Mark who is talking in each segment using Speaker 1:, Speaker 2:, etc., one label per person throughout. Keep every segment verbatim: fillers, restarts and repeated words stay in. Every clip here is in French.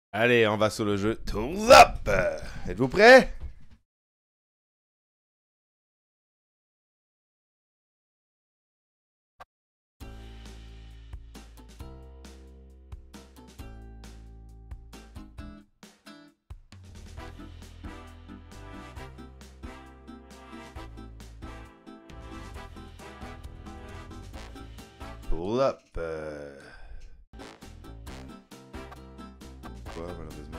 Speaker 1: Allez, on va sur le jeu. Tours up! Êtes-vous prêts? Pull up. Euh... Quoi, malheureusement?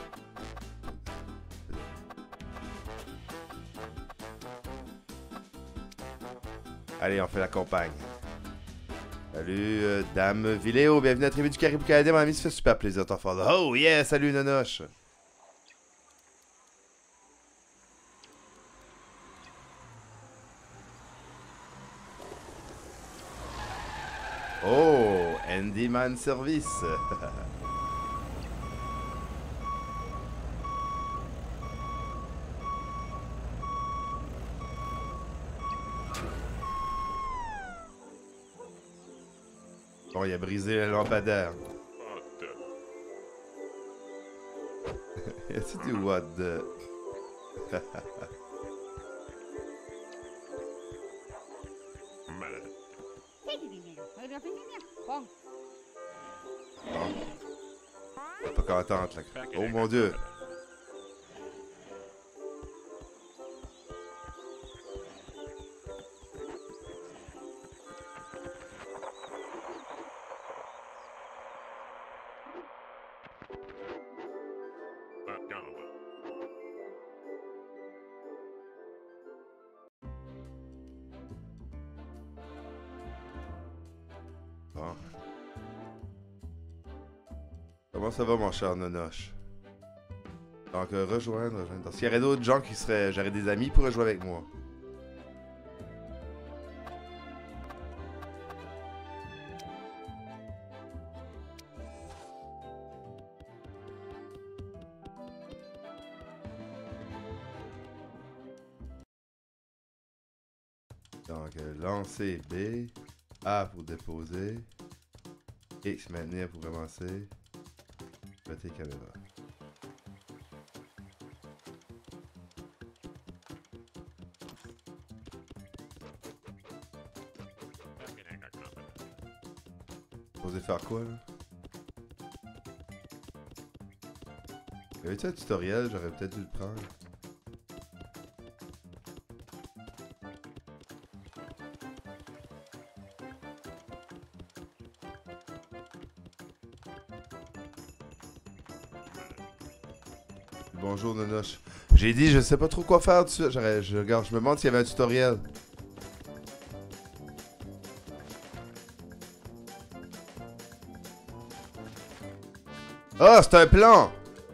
Speaker 1: Allez, on fait la campagne. Salut, euh, Dame Villéo, bienvenue à la tribu du Caribou canadien, mon ami, ça fait super plaisir de t'en faire là. Oh yeah, salut Nonoche. Oh, Andy Man Service. Bon, il a brisé le lampadaire. C'est du what the... Bon. Pas contente là. Oh mon dieu. Bon. Comment ça va, mon cher Nonoche? Donc, euh, rejoindre, rejoindre. S'il y aurait d'autres gens qui seraient... J'aurais des amis pour jouer avec moi. Donc, euh, lancer B. A pour déposer. X maintenir pour avancer. Côté caméra. Posez faire quoi là? Y avait-tu un tutoriel? J'aurais peut-être dû le prendre. Bonjour Nonoche. J'ai dit je sais pas trop quoi faire dessus. Je, je, regarde, je me demande s'il y avait un tutoriel. Ah, oh, c'est un plan!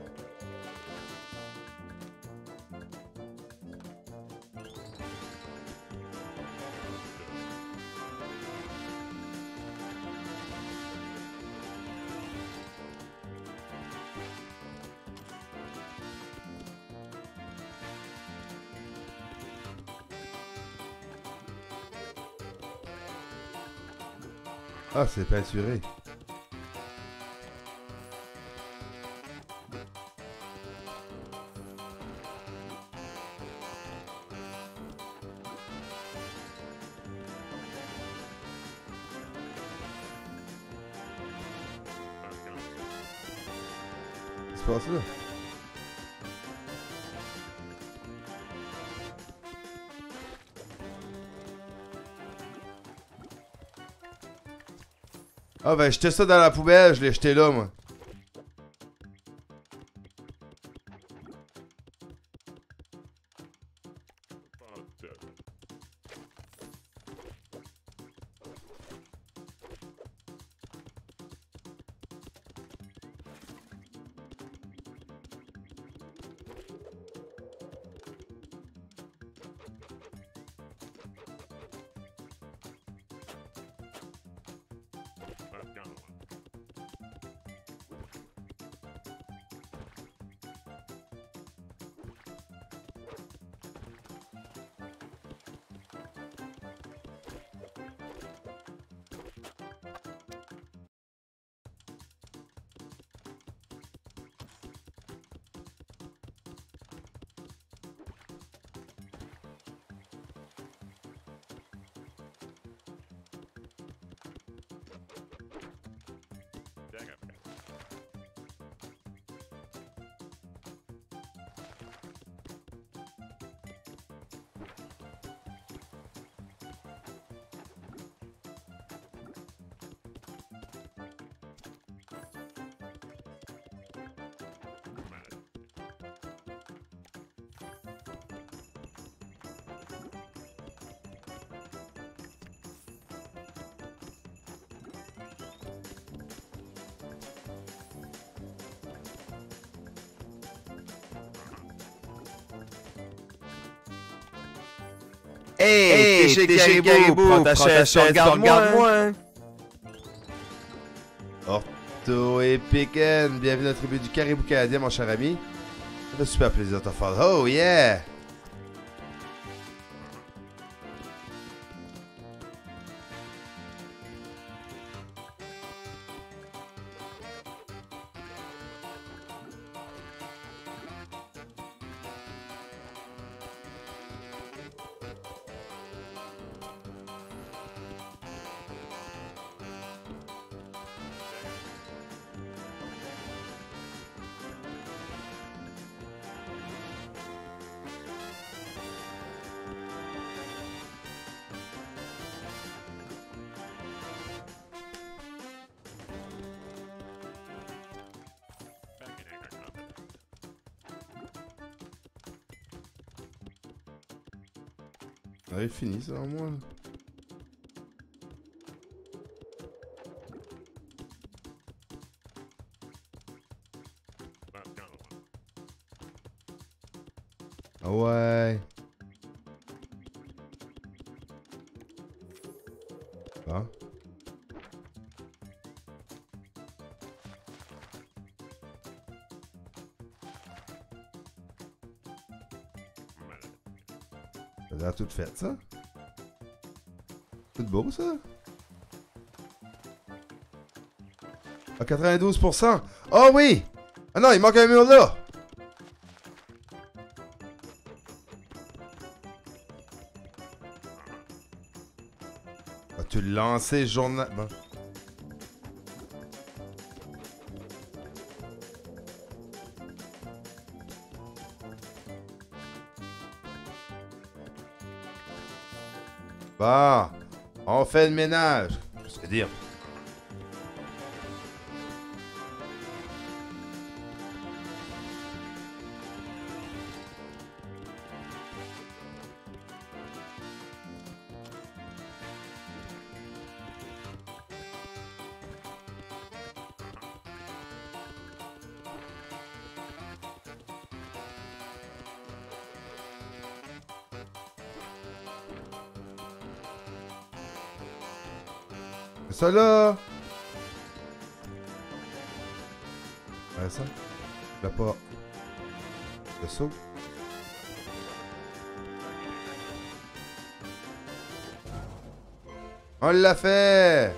Speaker 1: Ah, c'est peinturé. Qu'est-ce qui se passe là? Ah ben, jeter ça dans la poubelle, je l'ai jeté là, moi.
Speaker 2: Hey, t'es chez Caribou, prends ta chaise, regarde-moi.
Speaker 1: Ortho et Picken, bienvenue dans la tribu du Caribou canadien, mon cher ami. Ça fait super plaisir de te faire. Oh yeah! Ça est fini selon moi. Ah ouais. Ah. Ça a l'air tout fait, ça. C'est beau, ça. À quatre-vingt-douze pour cent. Oh oui! Ah non, il manque un mur là. As-tu lancé journal... Bon. Bon, on fait le ménage. C'est dire. Ça là! Ouais, ça? Là pas. Le saut. On l'a fait!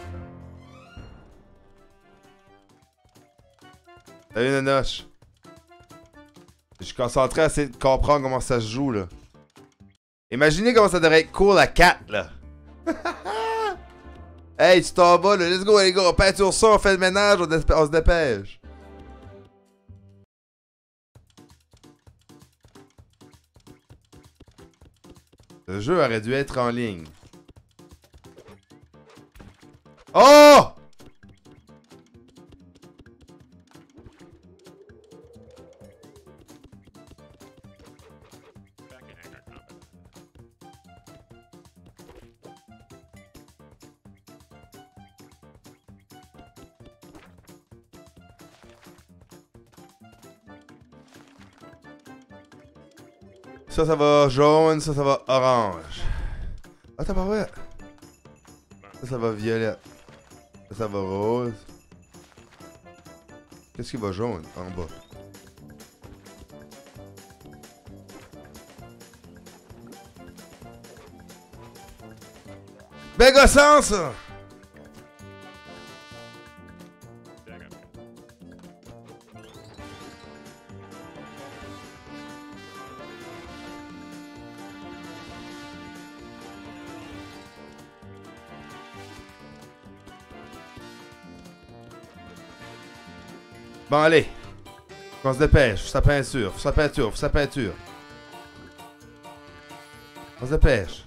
Speaker 1: Salut Nonoche. Je suis concentré à essayer de comprendre comment ça se joue là. Imaginez comment ça devrait être cool à quatre là. Hey, tu t'en vas là, let's go les gars, on peinture ça, on fait le ménage, on, on se dépêche. Le jeu aurait dû être en ligne. Oh! Ça, ça va jaune, ça, ça va orange. Ah, t'as pas vrai. Ça, ça va violet. Ça, ça va rose. Qu'est-ce qui va jaune en bas? Ben gossant, ça! Bon, allez. On se dépêche. Faut sa peinture. Faut sa peinture. Faut sa peinture. On se dépêche.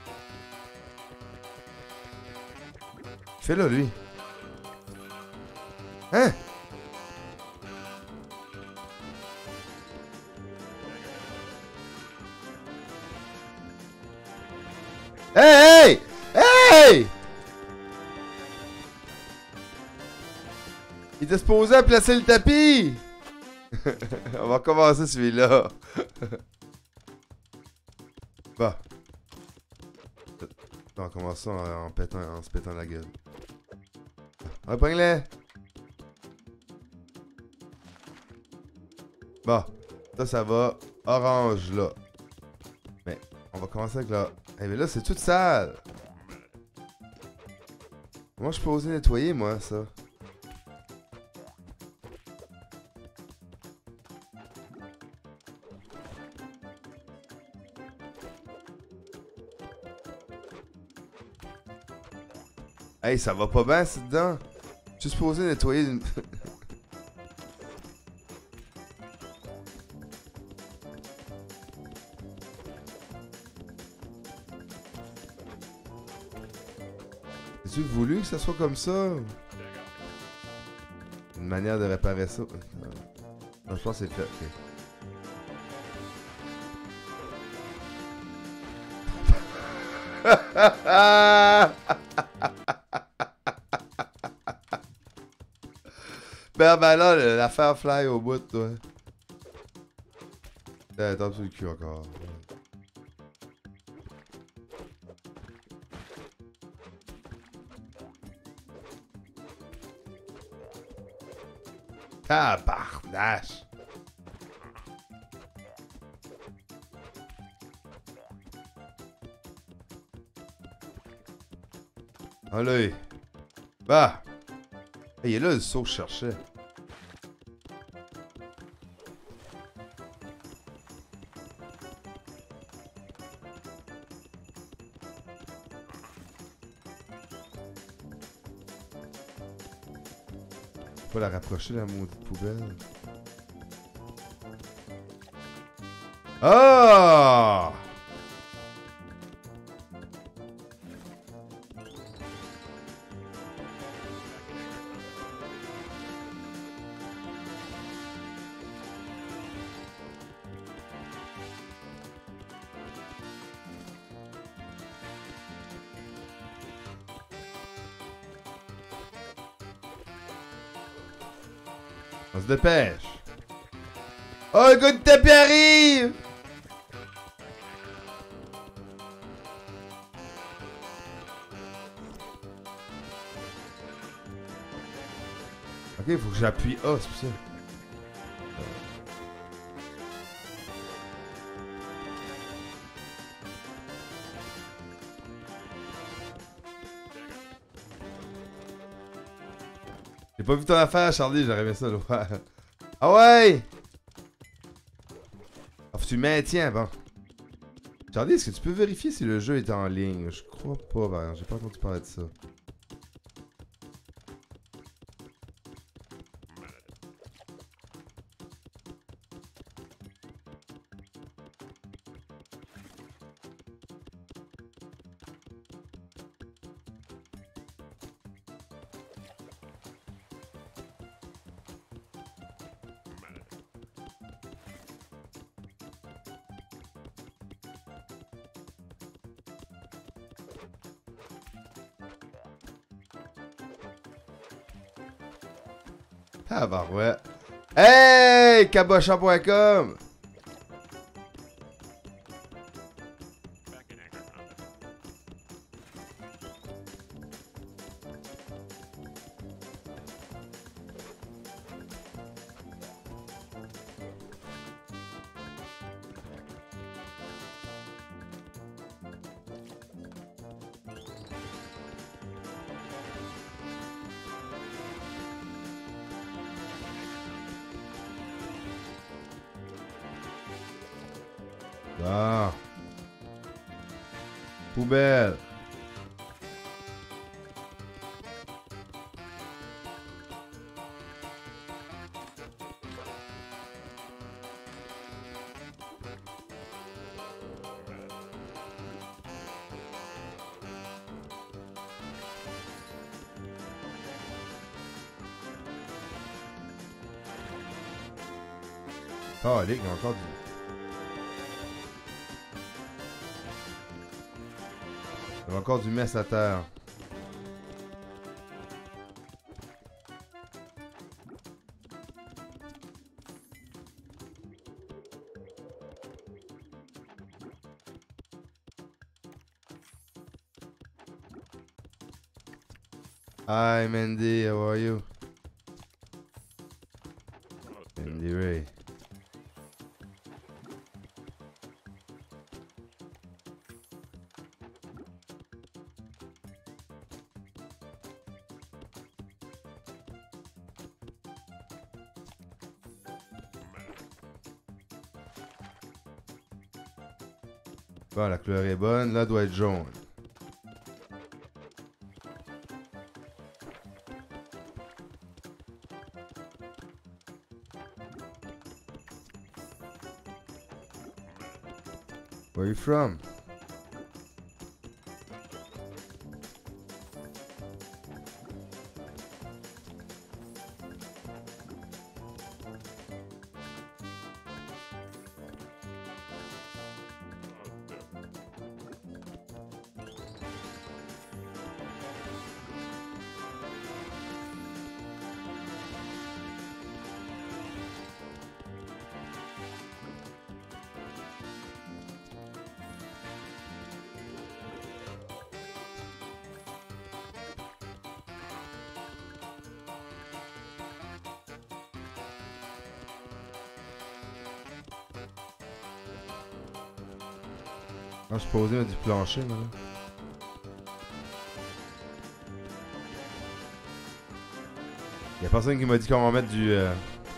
Speaker 1: Fais-le, lui. Hein? Hey! Hey! Hey! Il était supposé à placer le tapis! On va recommencer celui-là. Bon. On commence ça en, en, pétant, en se pétant la gueule. Ouais, pogne-les! Bon, ça, ça va. Orange, là. Mais, on va commencer avec là. Eh, mais là, c'est tout sale! Moi, je peux oser nettoyer, moi, ça. Hey, ça va pas bien, c'est dedans. Je suis supposé nettoyer une... As-tu voulu que ça soit comme ça? Une manière de réparer ça? Non, je pense que c'est fait, ok. Ben, ben là, l'affaire fly au bout, toi. Attends, sur le cul encore. Tabarnache! Allez! Bah! Hey, il est là le saut que je cherchais. Faut la rapprocher, la maudite poubelle. Ah! On se dépêche. Oh, le gars de tapis arrive! Ok, il faut que j'appuie A, c'est pour ça. J'ai pas vu ton affaire, Charlie, j'aurais aimé ça le faire. Ah ouais! Ah, faut que tu maintiens, bon. Charlie, est-ce que tu peux vérifier si le jeu est en ligne? Je crois pas, ben, j'ai pas entendu parler de ça. Ah bah ouais. Hey! Cabochon point com! Ah. Poubelle. Oh, Lick, il y a encore du... Il y a encore du mess à terre. Hi Mandy, how are you? Mandy Ray. Bon, la couleur est bonne, là doit être jaune. Where are you from? Ah, je suis posé mettre du plancher, là. Y'a personne qui m'a dit qu'on va mettre du... Euh...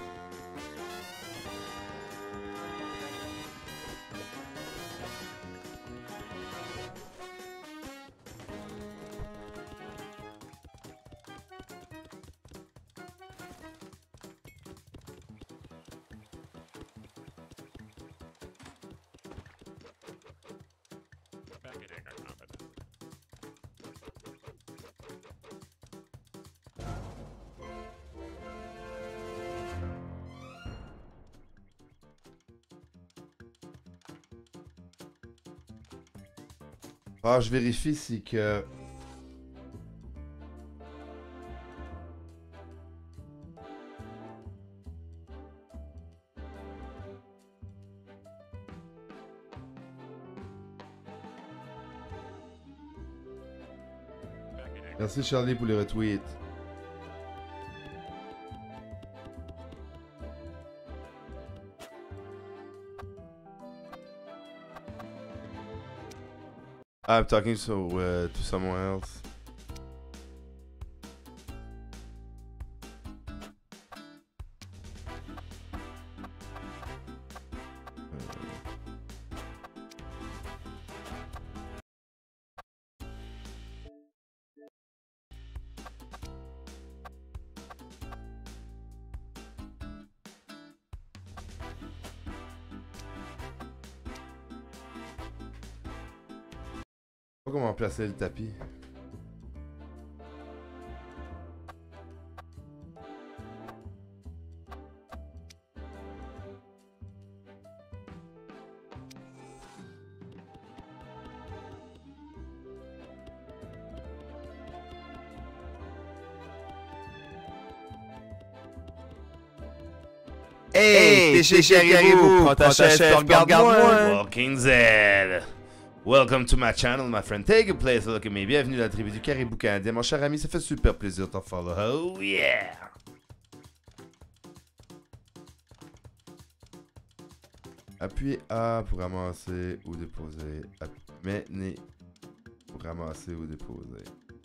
Speaker 1: Ah, je vérifie si que... Merci Charlie pour les retweets. I'm talking so, uh, to someone else. Je sais pas comment placer le tapis.
Speaker 2: Hey, t'es chez Caribou, prends ta chaise, regarde-moi.
Speaker 1: Walking Z. Welcome to my channel, my friend. Take a place, look at me. Bienvenue dans la tribu du Caribou canadien. Mon cher ami, ça fait super plaisir de t'en follow. Oh yeah! Appuyez A pour ramasser ou déposer. Maintenez pour ramasser ou déposer.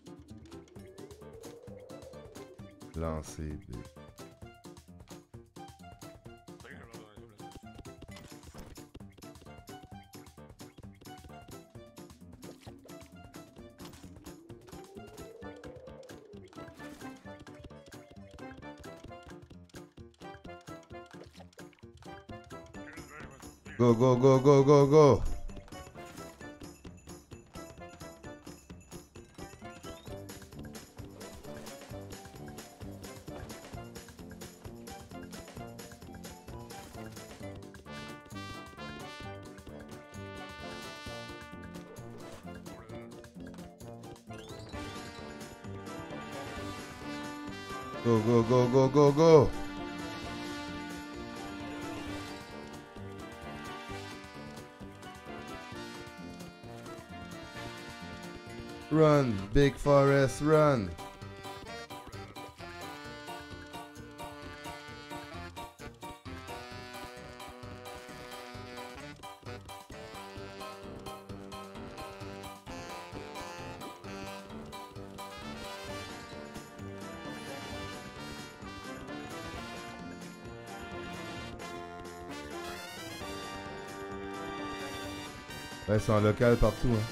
Speaker 1: Lancer B. Go, go, go, go, go, go! Go, go, go, go, go, go! Run, big forest, run! Ouais, ils sont en local partout, hein.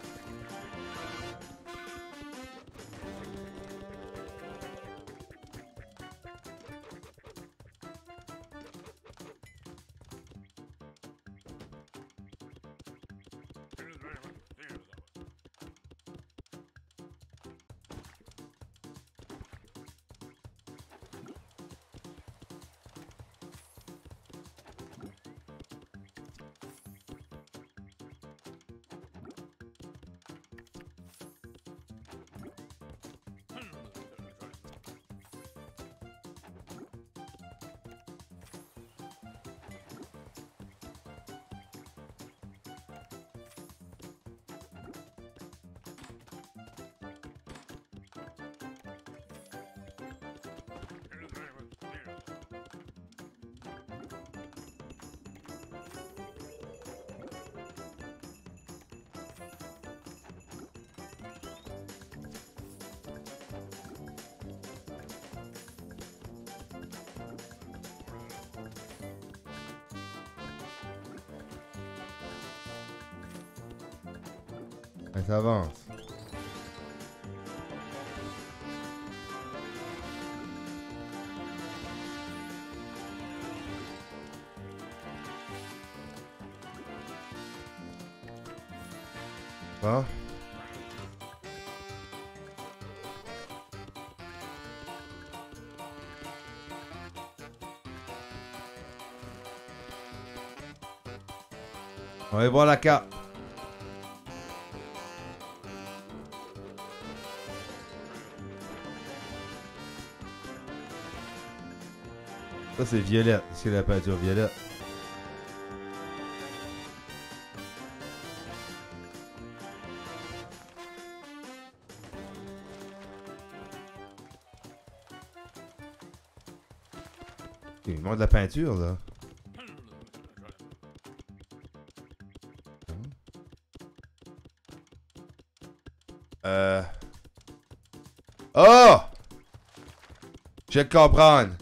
Speaker 1: Ouais, ça avance. Bon. On va aller voir la carte. Ça c'est violette, c'est la peinture violette. Il manque de la peinture là. Euh... Oh! Je vais te comprendre.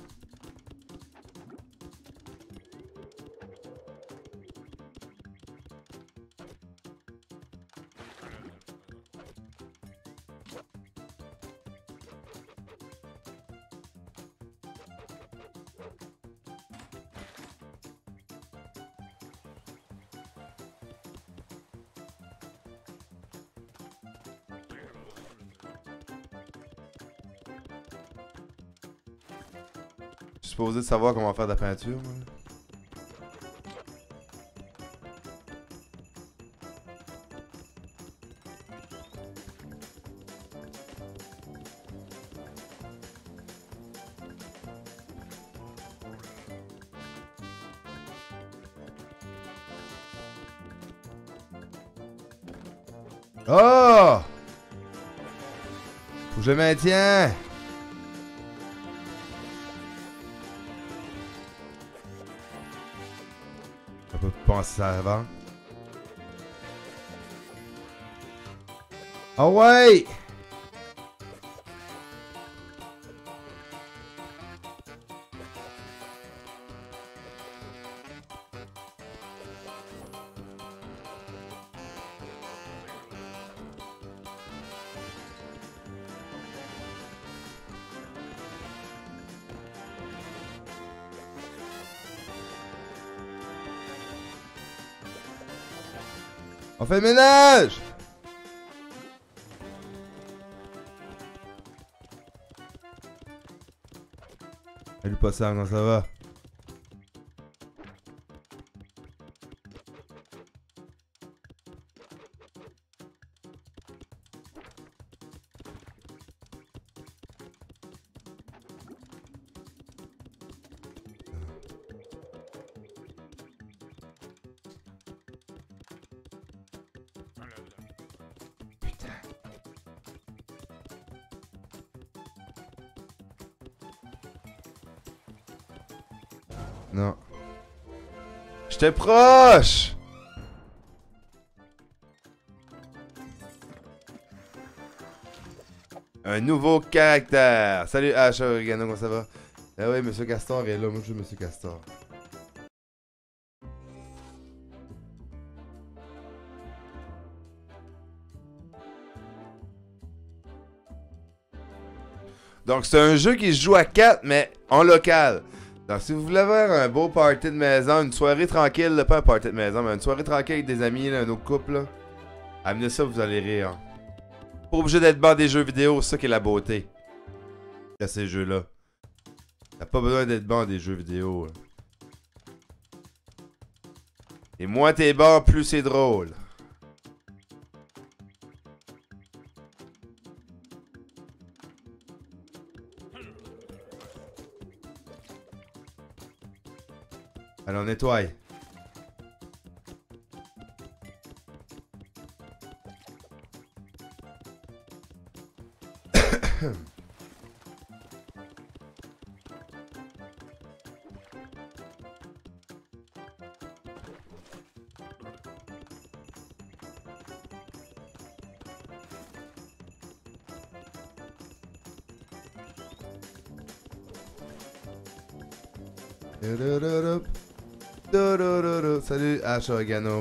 Speaker 1: Je suis supposé de savoir comment faire de la peinture, moi. Oh! Faut que je maintiens! On peut penser ça avant. Oh ouais! On fait le ménage! Salut Possum, comment ça va? Non. J'étais proche! Un nouveau caractère. Salut H, Oregano, comment ça va? Ah oui, Monsieur Castor est là. Moi, je suis Monsieur Castor. Donc, c'est un jeu qui se joue à quatre, mais en local. Donc, si vous voulez avoir un beau party de maison, une soirée tranquille, là, pas un party de maison, mais une soirée tranquille avec des amis, là, un autre couple, là, amenez ça, vous allez rire. Pas obligé d'être bon des jeux vidéo, c'est ça qui est la beauté de ces jeux-là. T'as pas besoin d'être bon des jeux vidéo. Là. Et moins t'es bon, plus c'est drôle. Allons, nettoie. Salut Ash Organo.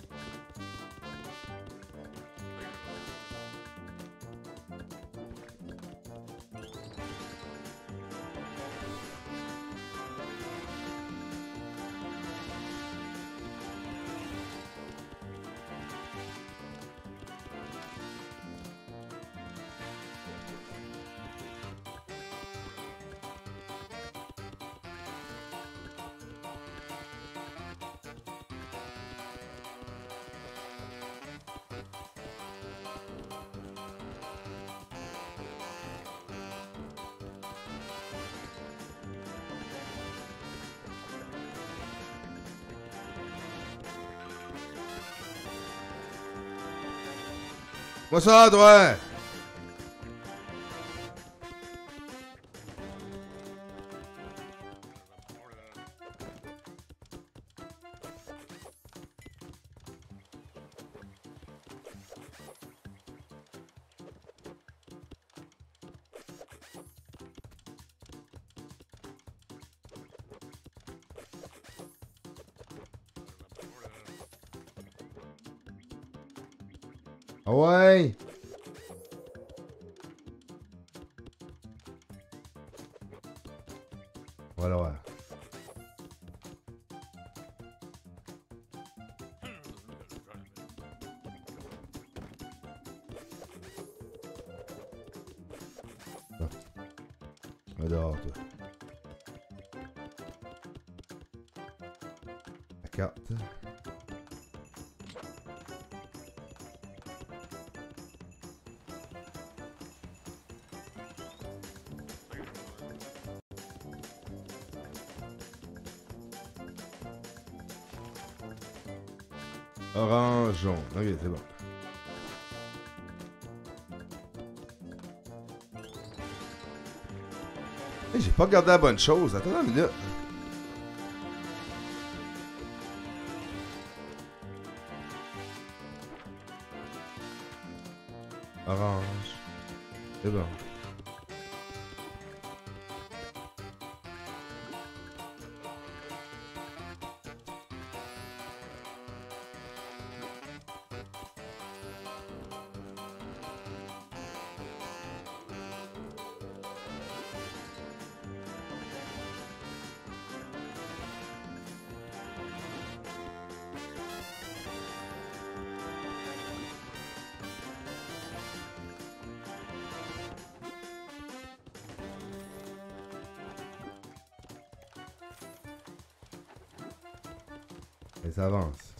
Speaker 1: Moi ça, toi! Ah ouais! Voilà, ouais. Va dehors, toi. La carte. Orange, jaune. Ok, c'est bon. Hey, j'ai pas regardé la bonne chose. Attends une minute. Orange. C'est bon. Et ça avance.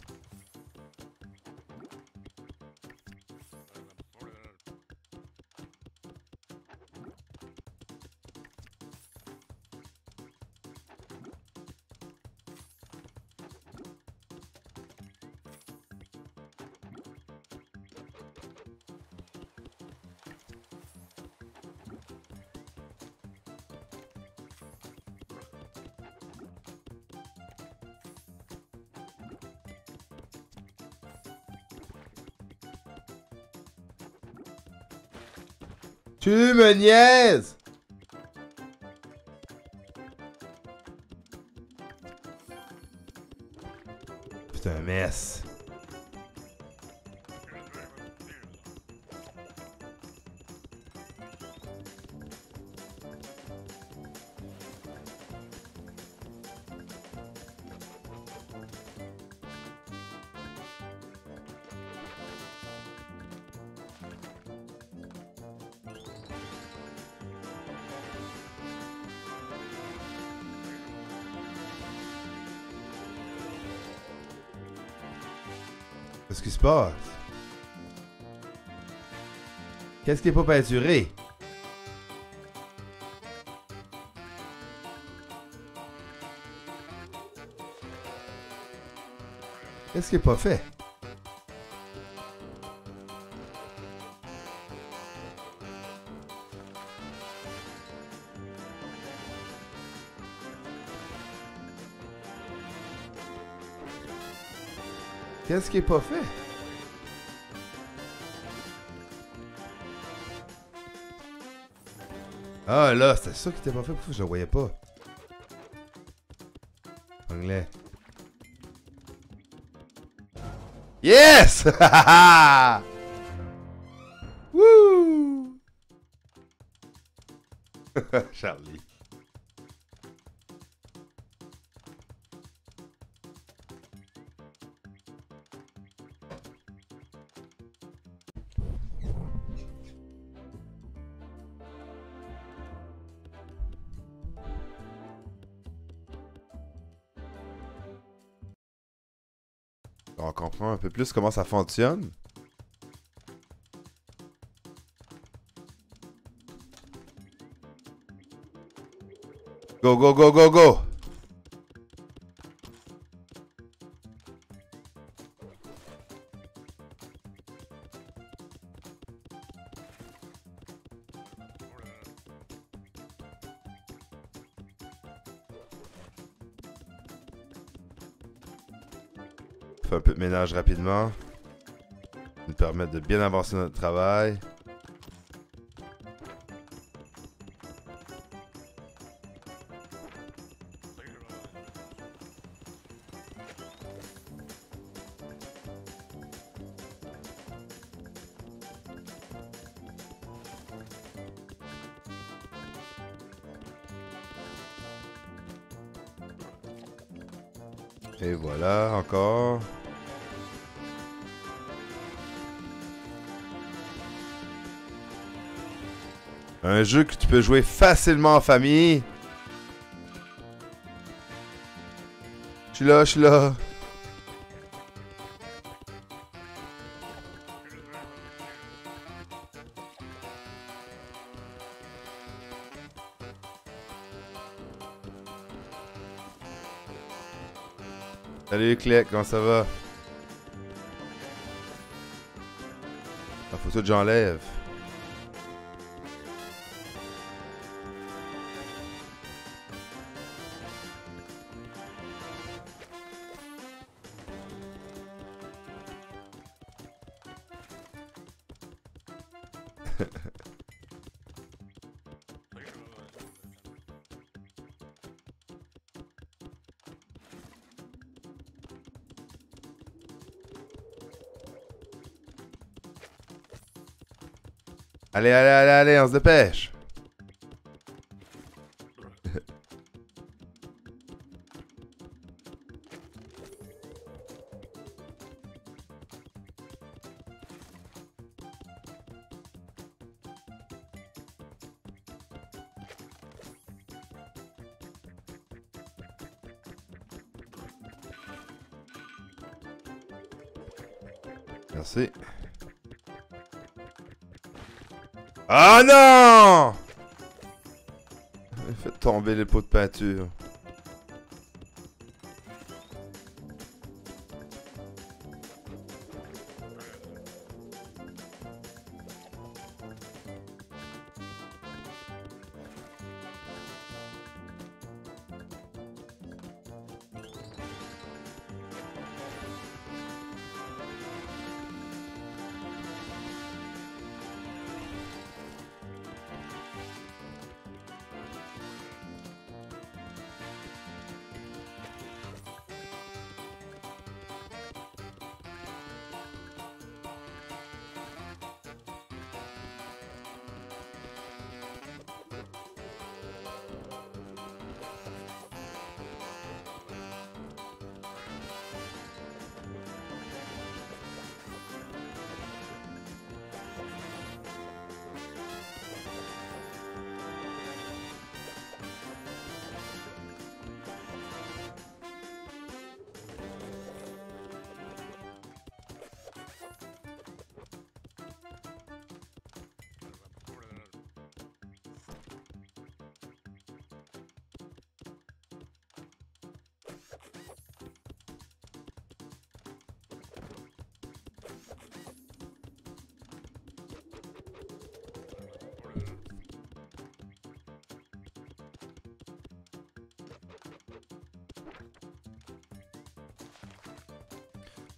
Speaker 1: Tu me niaises! Putain, mess. Qu'est-ce qui se passe? Qu'est-ce qui est pas peinturé? Qu'est-ce qui est pas fait? Qu'est-ce qui est pas fait? Ah là, c'était ça qui était pas fait. Pourquoi je le voyais pas? Anglais. Yes! Wouh! Charlie. On comprend un peu plus comment ça fonctionne. Go, go, go, go, go! Fait un peu de ménage rapidement. Nous permettre de bien avancer notre travail. Et voilà, encore. Un jeu que tu peux jouer facilement en famille. Je suis là, je suis là. Salut Clé, comment ça va? La photo que j'enlève. Allez, allez, allez, allez, on se dépêche. Merci. Ah non! Faites tomber les pots de peinture.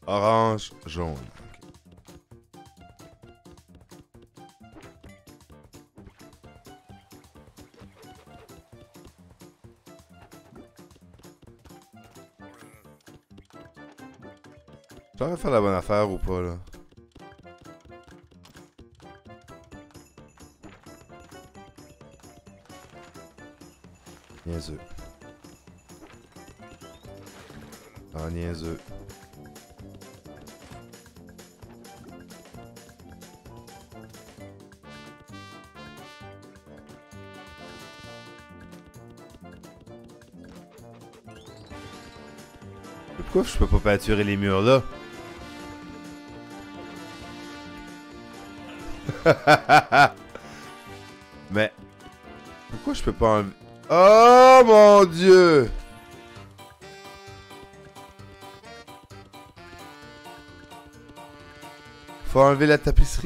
Speaker 1: Orange, jaune. J'aurais faire la bonne affaire ou pas, là? Niaiseux. Ah, niaiseux. Pourquoi je peux pas peinturer les murs là? Mais pourquoi je peux pas enlever... Oh mon Dieu! Faut enlever la tapisserie.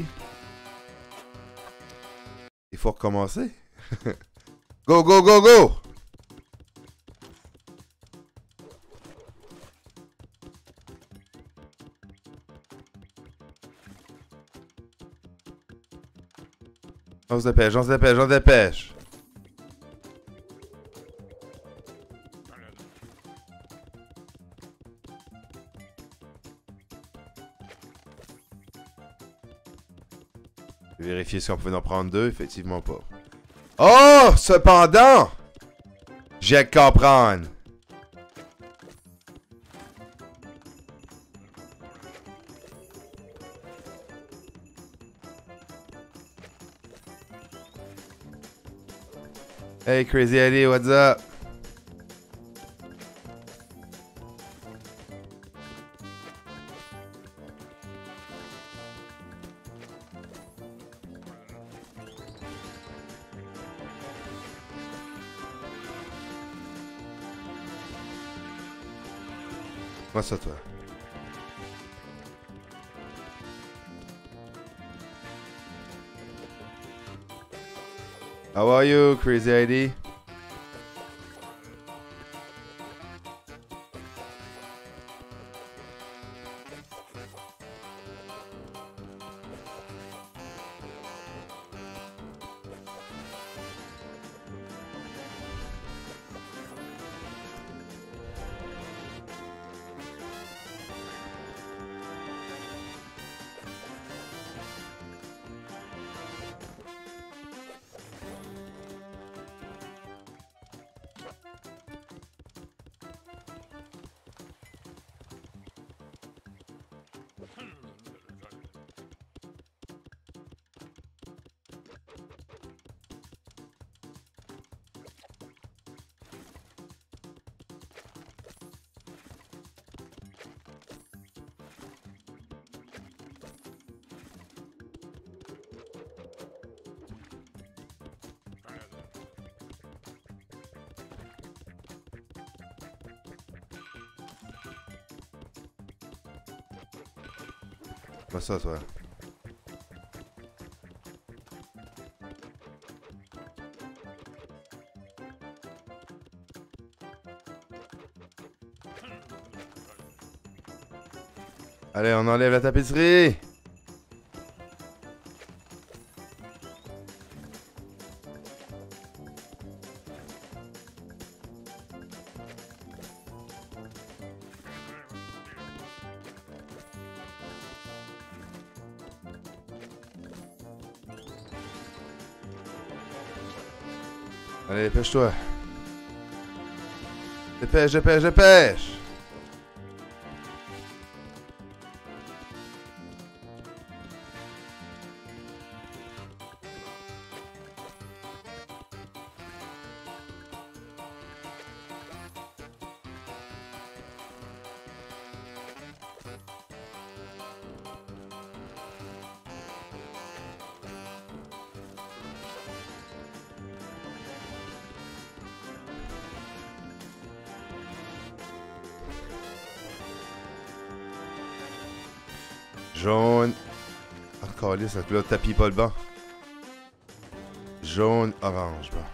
Speaker 1: Il faut recommencer. Go, go, go, go! On se dépêche, on se dépêche, on se dépêche. Je vais vérifier si on pouvait en prendre deux, effectivement pas. Oh! Cependant! J'ai qu'à comprendre. Hey Crazy Eddie, what's up? Comment ça, toi? How are you, Crazy Eddie? Comment ça, toi? Allez, on enlève la tapisserie! Allez, dépêche-toi. Dépêche, dépêche, dépêche! Jaune. Encore là, ça là, tapis pas le banc. Jaune, orange, bon.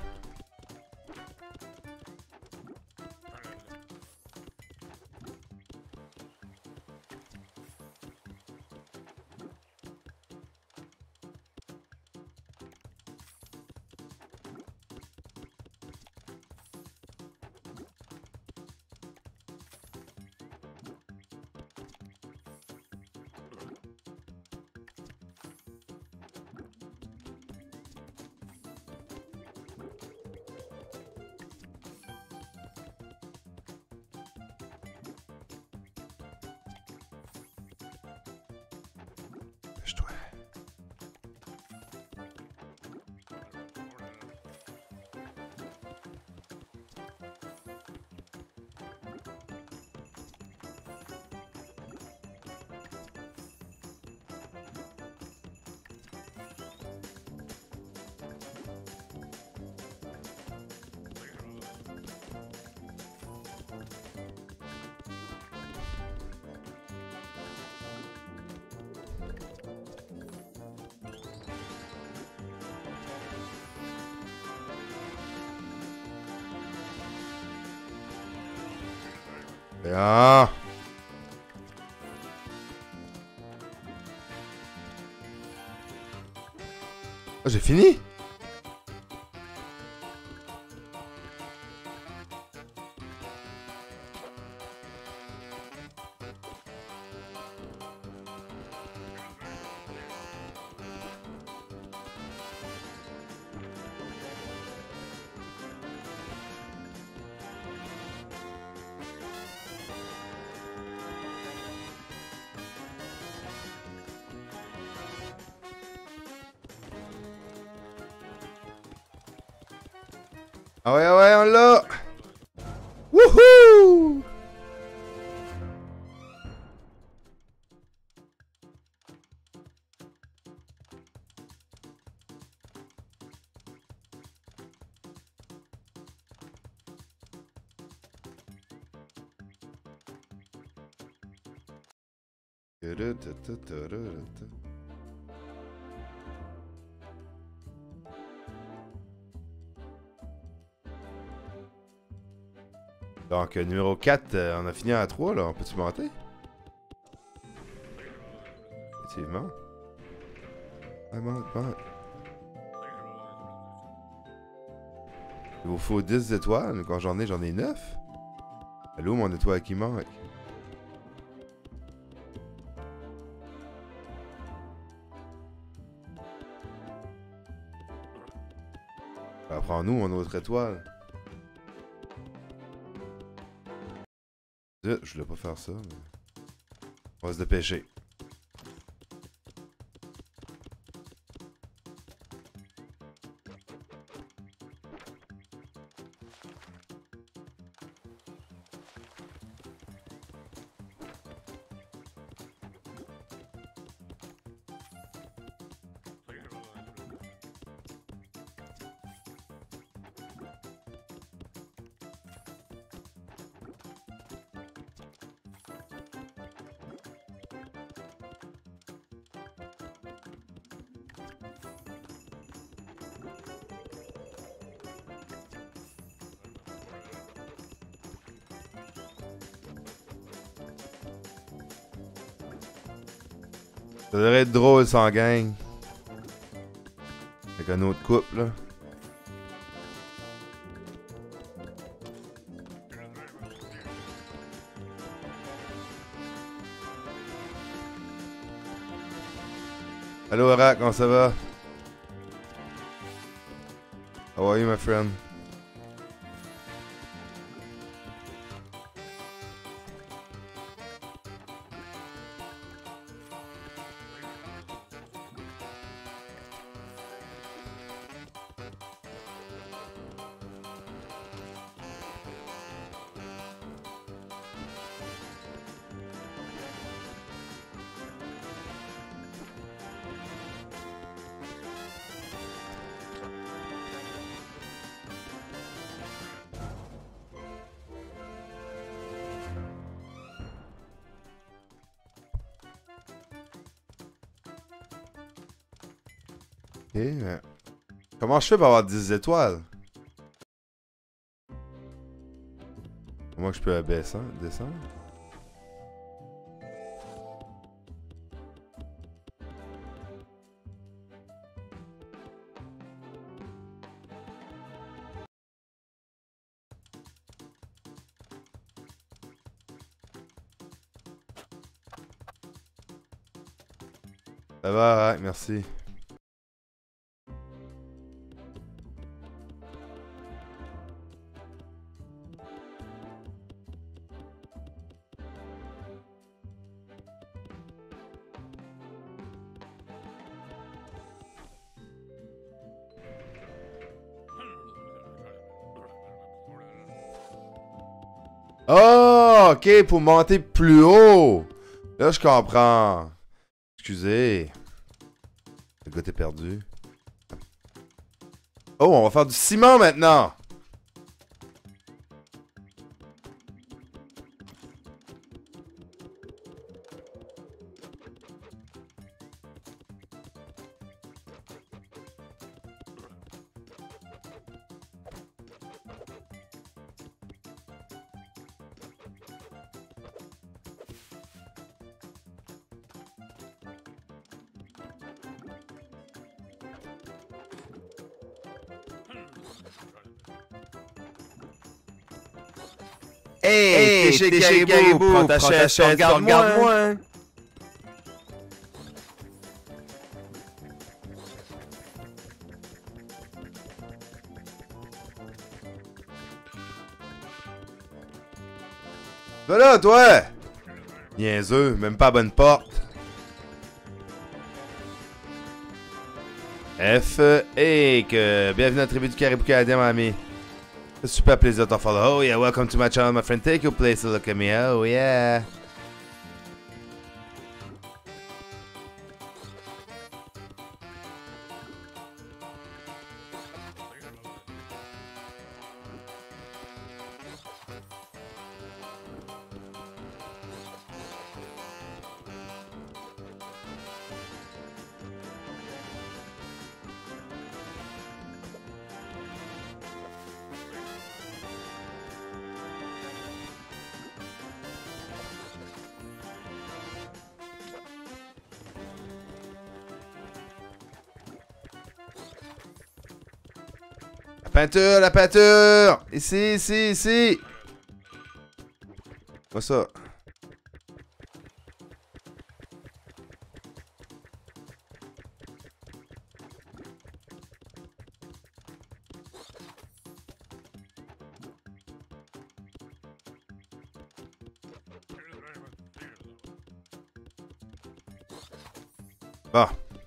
Speaker 1: Ah! Ah, j'ai fini? Ah ouais, ah ouais, on l'a! Wouhou! Donc, euh, numéro quatre, euh, on a fini à trois, là. On peut-tu monter? Effectivement. Ah, monte, monte. Il vous faut dix étoiles, mais quand j'en ai, j'en ai neuf. Allô, mon étoile qui manque? Apprends-nous mon autre étoile. Zut, je voulais pas faire ça, mais... On va se dépêcher. Ça devrait être drôle sans gang. Avec un autre couple, là. Allô, Arak, comment ça va? How are you, my friend? Ok, mais... Comment je fais pour avoir dix étoiles? Comment je peux abaisser, descendre? Ça va, ouais, merci. Oh, ok, pour monter plus haut. Là, je comprends. Excusez. Le gars t'es perdu. Oh, on va faire du ciment maintenant.
Speaker 2: Hey, t'es chez Caribou, prends ta chaise, regarde-moi.
Speaker 1: Va là, toi! Niaiseux, même pas à bonne porte. F et que bienvenue à la tribu du Caribou canadien, mon ami. C'est un super plaisir de t'en follow. Oh yeah, welcome to my channel, my friend. Take your place to look at me. Oh yeah. La peinture, la peinture! Ici, ici, ici! Quoi ça? Bon.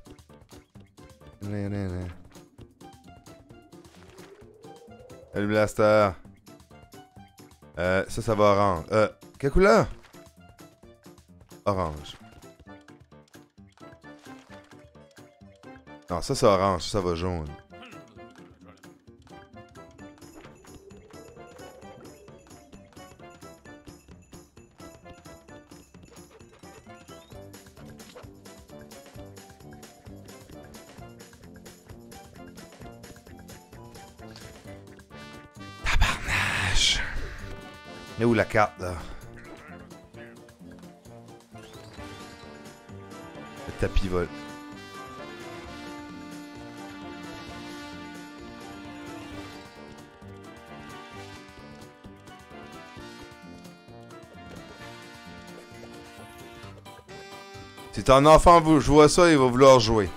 Speaker 1: Salut Blaster. Euh, ça, ça va orange. Euh, quelle couleur? Orange. Non, ça, c'est orange. Ça, ça va jaune. Et où la carte, là? Le tapis vole. Si ton enfant vous joue ça, il va vouloir jouer.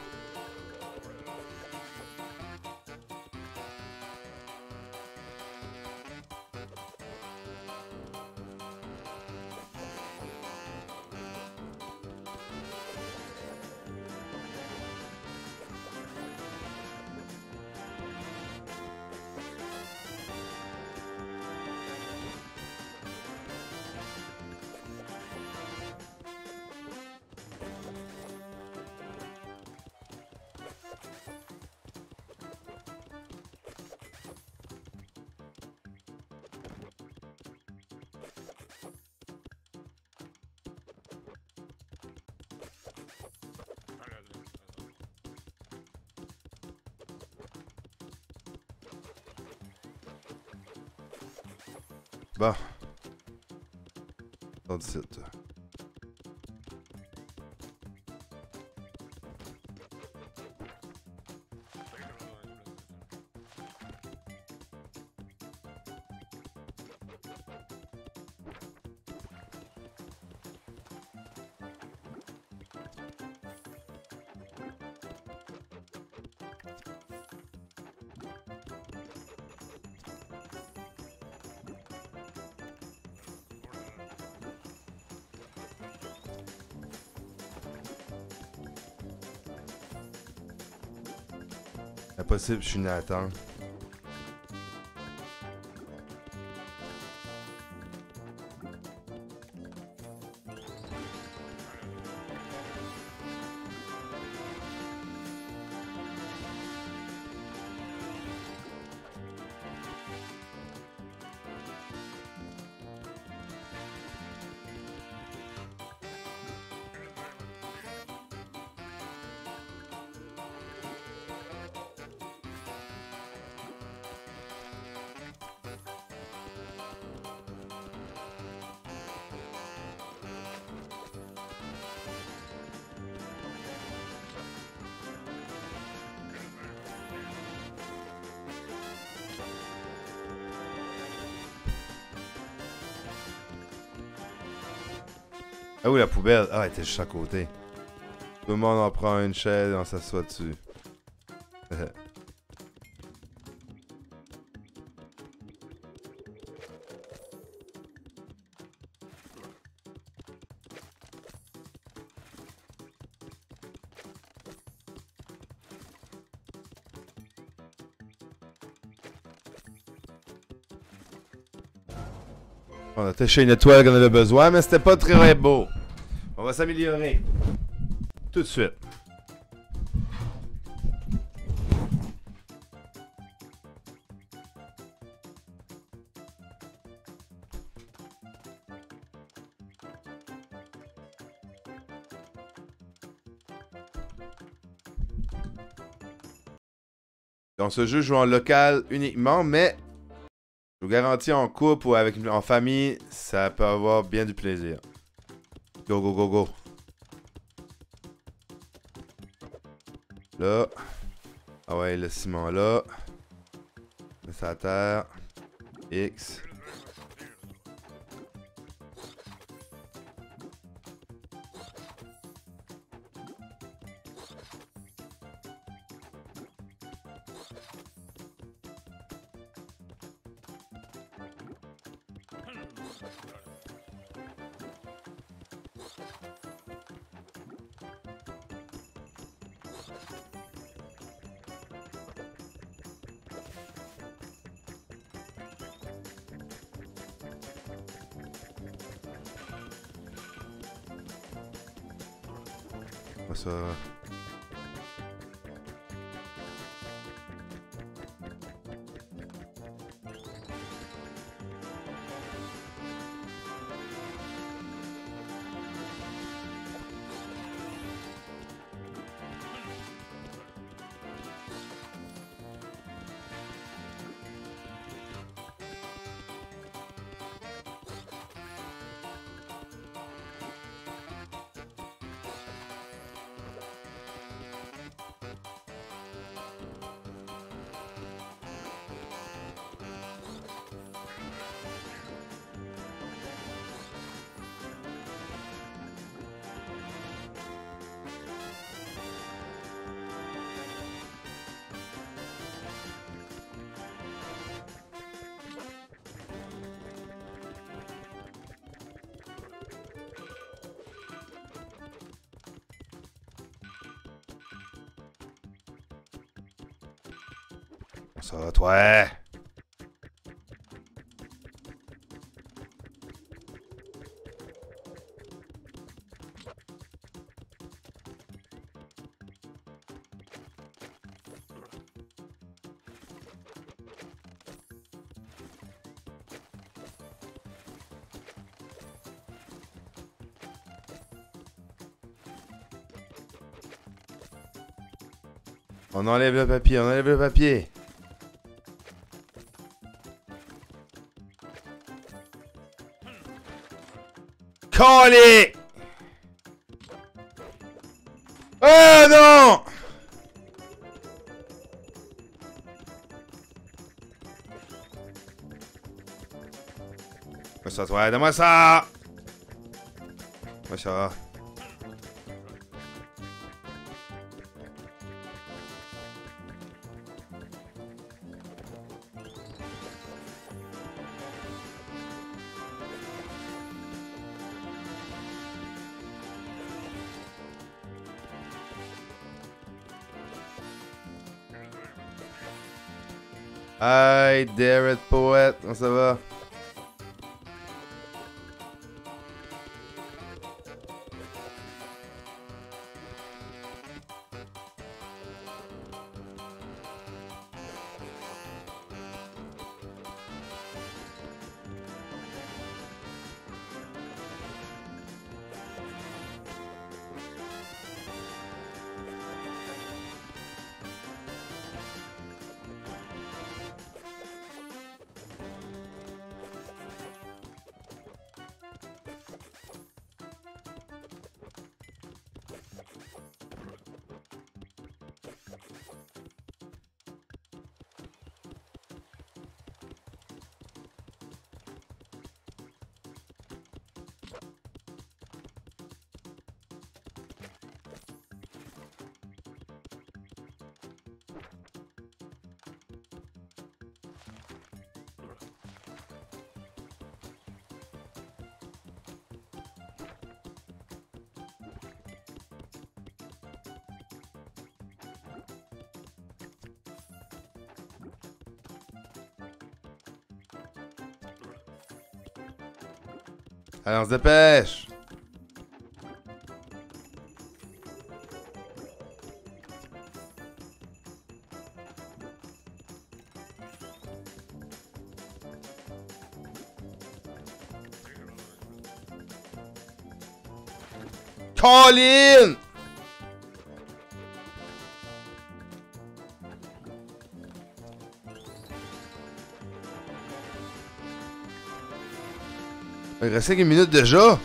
Speaker 1: Bon. Dans le site. Impossible, je suis Nathan. Ah oui, la poubelle. Ah, elle était juste à côté. Tout le monde en prend une chaise et on s'assoit dessus. On a touché une étoile qu'on avait besoin, mais c'était pas très beau. On va s'améliorer. Tout de suite. Dans ce jeu, je joue en local uniquement, mais je vous garantis en couple ou avec, en famille, ça peut avoir bien du plaisir. Go, go, go, go. Là. Ah ouais, le ciment là. Mets ça à terre. X. Ça. Ça va, toi. On enlève le papier, on enlève le papier. Collé! Oh non! Donne-moi ça, toi, donne-moi ça! Moi, ça va. Hi, dare it, poète. Comment ça va? Allez, on se dépêche. Colin! Il reste cinq minutes déjà.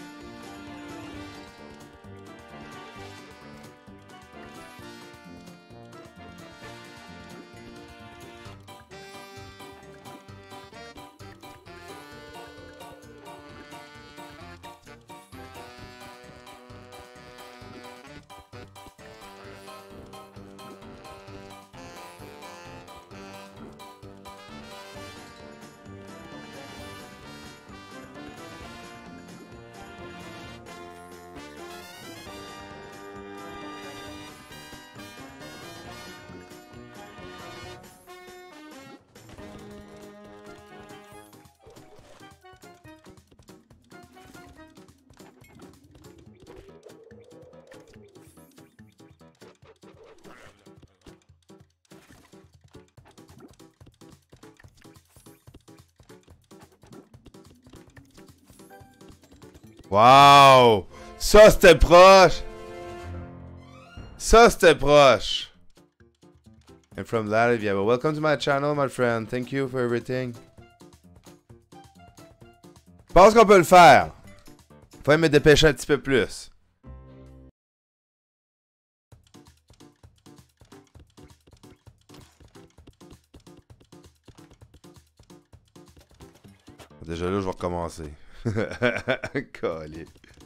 Speaker 1: Wow! Ça, c'était proche! Ça, c'était proche! I'm from Latvia. Well, welcome to my channel, my friend. Thank you for everything. Je pense qu'on peut le faire. Faut me dépêcher un petit peu plus. Déjà là, je vais recommencer. Collé.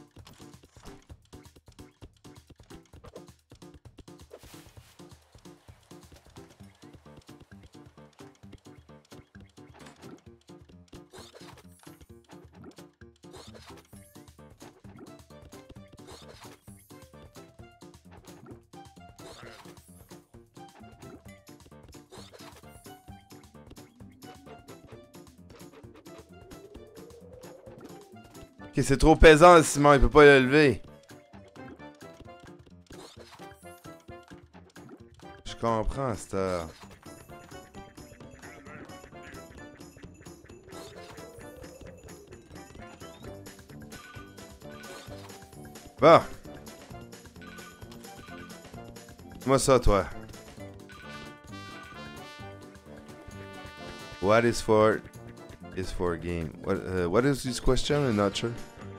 Speaker 1: Ok, c'est trop pesant, Simon, il peut pas le lever. Je comprends à cette heure. Bon. Dis-moi ça, toi. What is for... is for a game. What uh, what is this question? I'm not sure.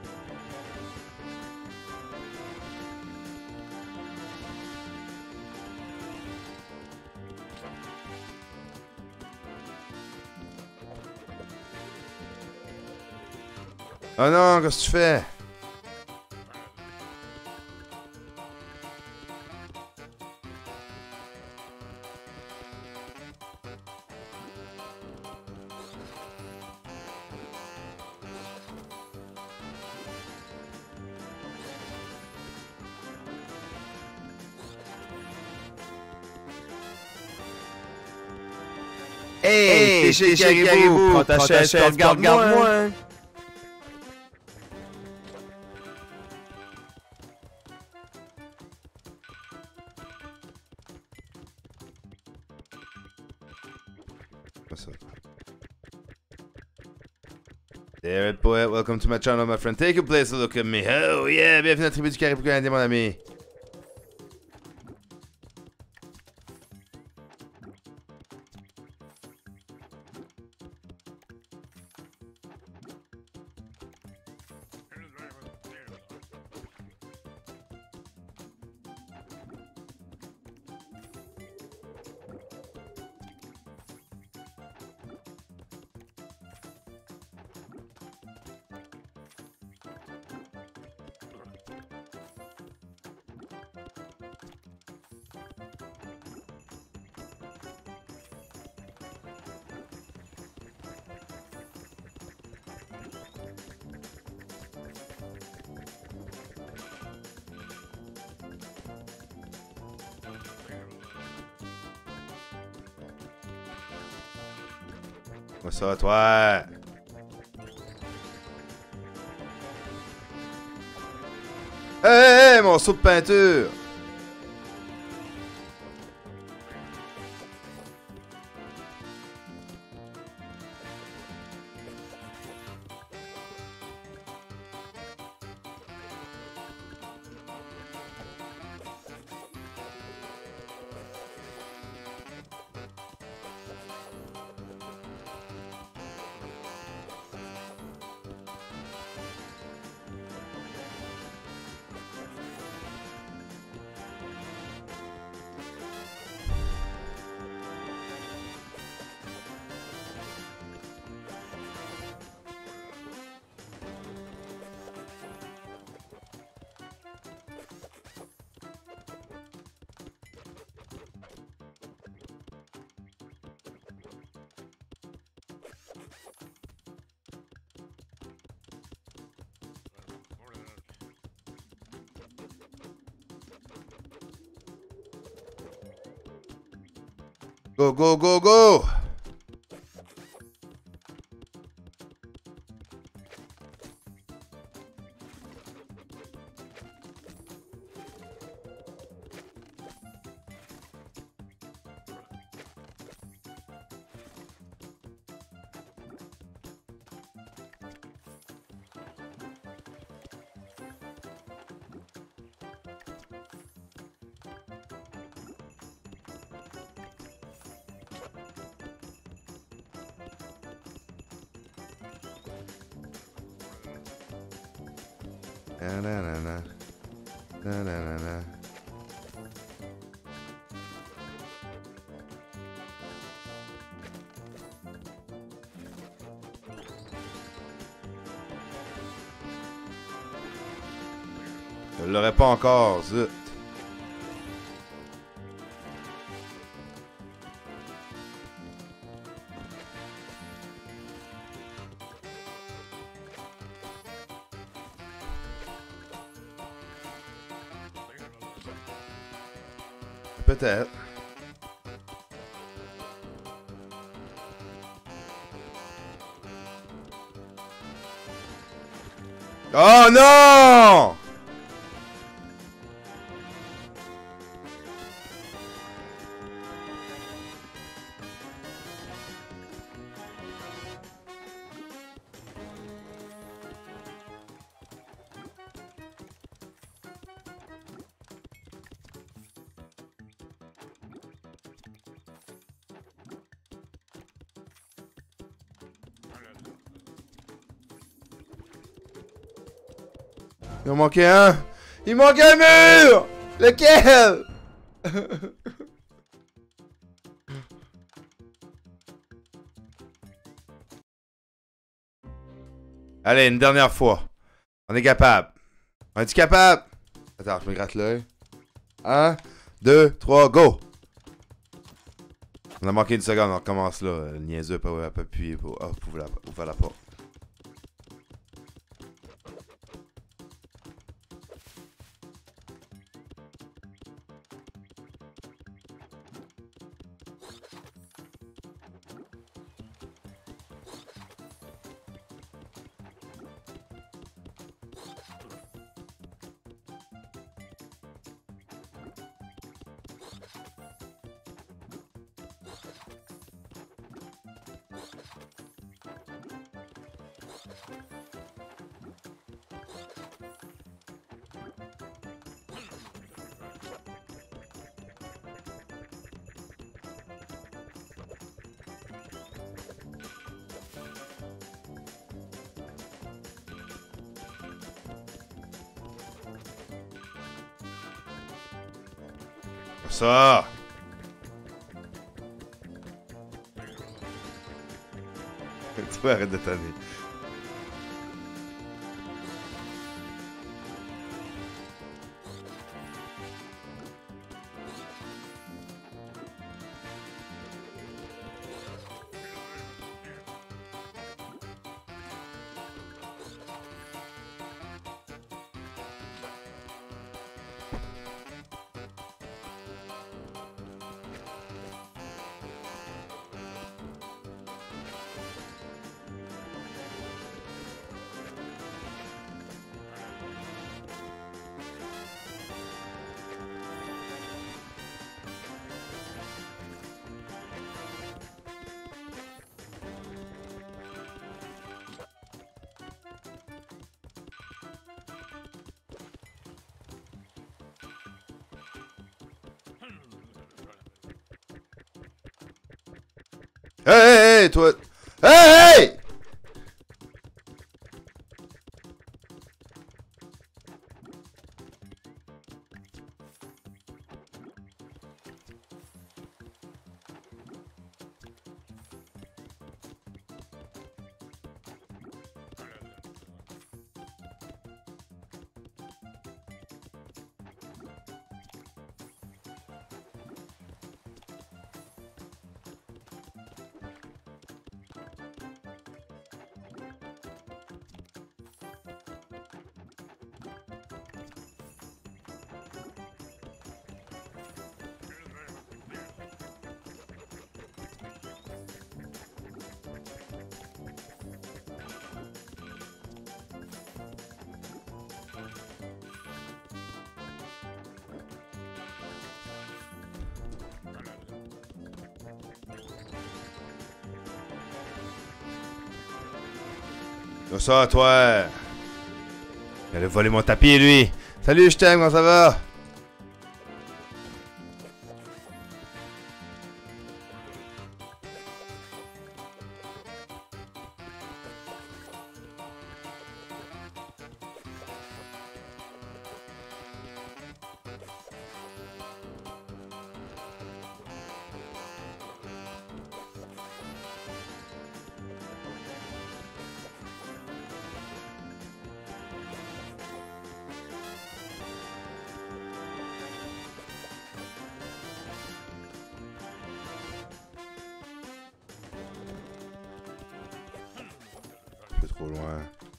Speaker 1: Oh non, qu'est-ce que tu fais?
Speaker 2: Hey, t'es chez Caribou, prends ta chaise, regarde-moi.
Speaker 1: There it, poet. Welcome to my channel, my friend. Take a place to look at me. Oh yeah, bienvenue à la tribu du Caribou canadien, mon ami. Comment ça, toi? Ouais, mon saut de peinture! Go, go, go, go! Na na na na. Na na na na. Je l'aurais pas encore, zut. Peut-être. Oh non! Il en manquait un! Il manquait un mur! Lequel? Allez, une dernière fois. On est capable. On est capable? Attends, je me gratte l'œil. Un, deux, trois, go! On a manqué une seconde, on recommence là. Le niaiseux peut appuyer pour oh, ouvrir la, ouvrir la porte. Ça! Tu arrête de tanner. Hey, hey, hey, toi! Hey, hey! Comme ça, toi! Il allait voler mon tapis, lui! Salut, je t'aime, comment ça va? Un peu trop loin.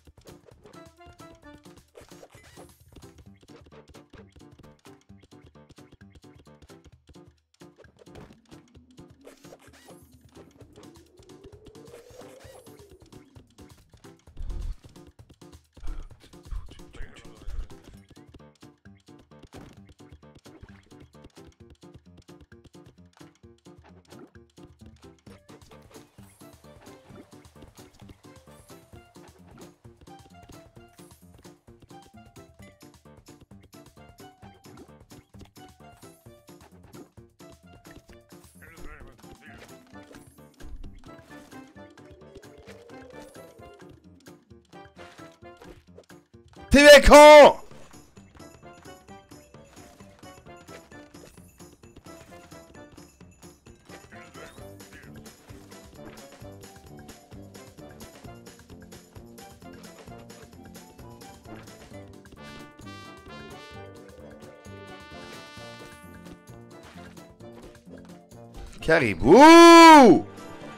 Speaker 1: T'es bien con! Caribou!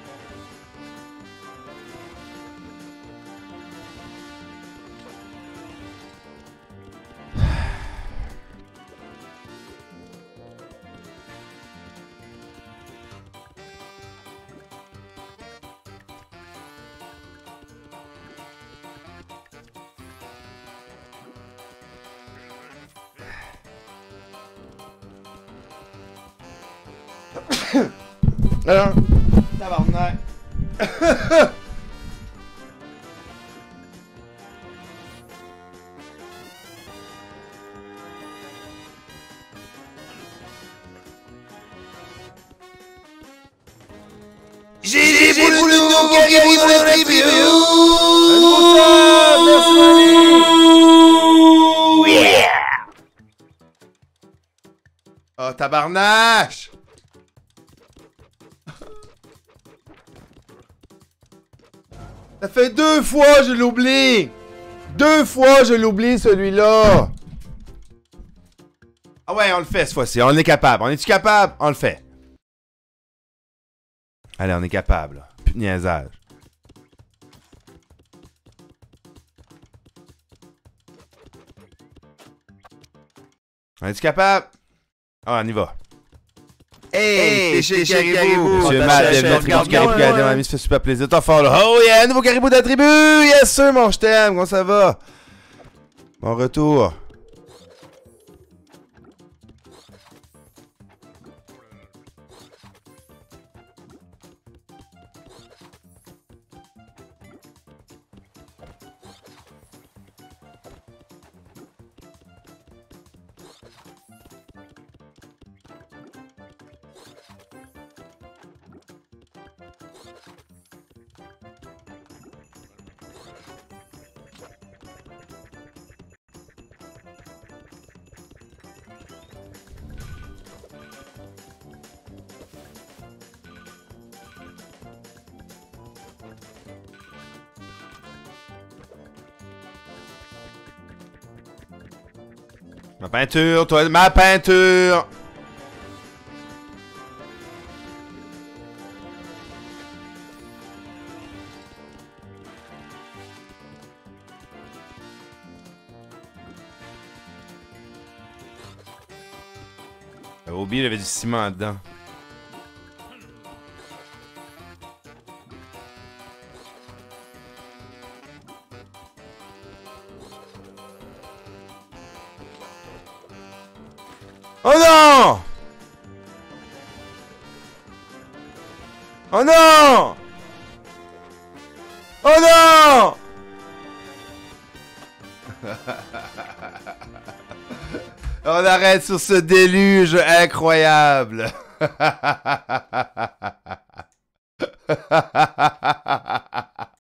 Speaker 1: Alors, tabarnak.
Speaker 2: J'ai des boules de nouveau qui arrivent dans la tribu.
Speaker 1: Merci, Mani. Oh, tabarnache! Ça fait deux fois je l'oublie! Deux fois je l'oublie celui-là! Ah ouais, on le fait cette fois-ci, on est capable. On est-tu capable? On le fait. Allez, on est capable. Là. Plus de niaisage. On est-tu capable? Ah, on y va.
Speaker 2: Hey, t'es chez Caribou.
Speaker 1: Monsieur Matt, bienvenue à Caribou Caribou Caribou, mon ami, ça fait super plaisir. T'en fort là. Oh yeah, nouveau Caribou de la tribu! Yes sir, mon je t'aime, comment ça va? Bon retour. Ma peinture, toi, ma peinture! J'avais oublié, il y avait du ciment dedans. Oh non! Oh non! Oh non! On arrête sur ce déluge incroyable.